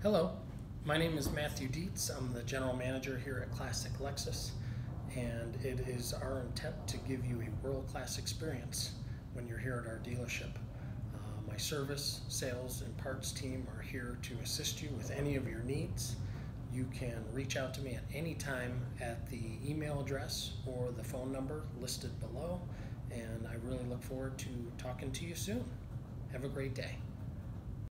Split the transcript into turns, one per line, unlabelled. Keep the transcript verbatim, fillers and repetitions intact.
Hello, my name is Matthew Dietz. I'm the general manager here at Classic Lexus, and it is our intent to give you a world-class experience when you're here at our dealership. Uh, my service, sales, and parts team are here to assist you with any of your needs. You can reach out to me at any time at the email address or the phone number listed below, and I really look forward to talking to you soon. Have a great day.